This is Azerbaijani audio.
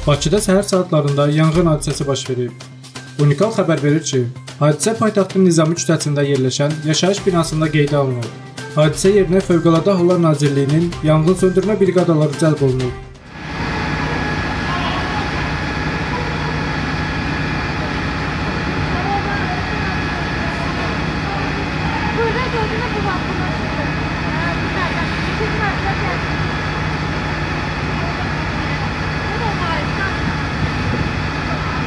Bakıda səhər saatlarında yanğın hadisəsi baş verib. Unikal xəbər verir ki, hadisə paytaxtın Nizami küçəsində yerləşən yaşayış binasında qeydə alınıb. Hadisə yerinə Fövqəladə Hallar Nazirliyinin yanğın söndürmə briqadaları cəlb olunub. Burada gördüğünüz bu